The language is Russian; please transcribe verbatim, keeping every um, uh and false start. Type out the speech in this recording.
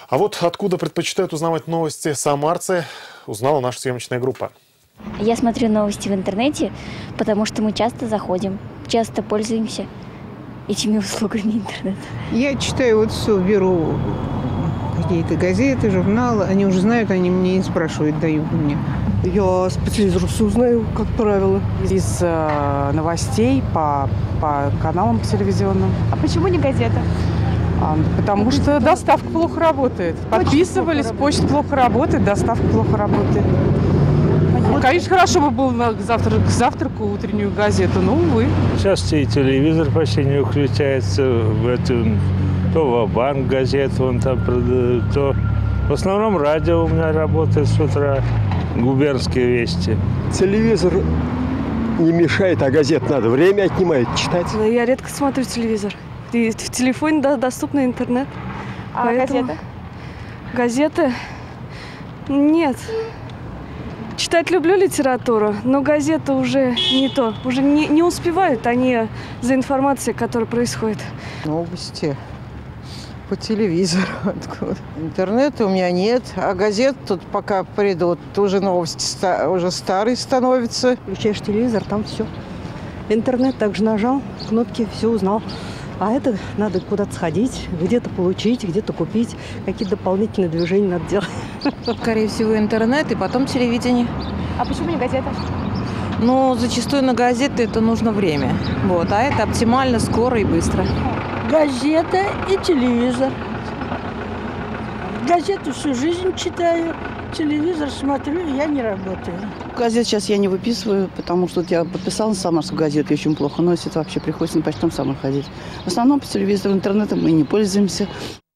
А вот откуда предпочитают узнавать новости самарцы, узнала наша съемочная группа. Я смотрю новости в интернете, потому что мы часто заходим, часто пользуемся этими услугами интернета. Я читаю вот все, беру какие-то газеты, журналы. Они уже знают, они мне не спрашивают, дают мне. Я по телевизору все узнаю, как правило. Из э, новостей по, по каналам телевизионным. А почему не газета? А, потому что доставка плохо работает. Подписывались, почта плохо работает, доставка плохо работает. Ну, конечно, хорошо бы было на завтрак, к завтраку утреннюю газету, но, увы. Сейчас и телевизор почти не включается. В эту, то Ва-Банк газету он там продает, то... В основном радио у меня работает с утра, губернские вести. Телевизор не мешает, а газет надо. Время отнимает читать. Я редко смотрю телевизор. И в телефоне да, доступный интернет. А Поэтому... газеты? Газеты? Нет. Читать люблю литературу, но газеты уже не то. Уже не, не успевают они за информацией, которая происходит. Новости по телевизору. Интернета у меня нет, а газет тут пока придут. Уже новости ста- уже старые становятся. Включаешь телевизор, там все. Интернет также нажал, кнопки, все узнал. А это надо куда-то сходить, где-то получить, где-то купить. Какие-то дополнительные движения надо делать. Скорее всего, интернет и потом телевидение. А почему не газета? Но зачастую на газеты это нужно время. Вот, а это оптимально, скоро и быстро. Газета и телевизор. Газету всю жизнь читаю, телевизор смотрю, я не работаю. Газет сейчас я не выписываю, потому что я подписала на самарскую газету, очень плохо носит, вообще приходится на почтовом самой ходить. В основном по телевизору, интернетом мы не пользуемся.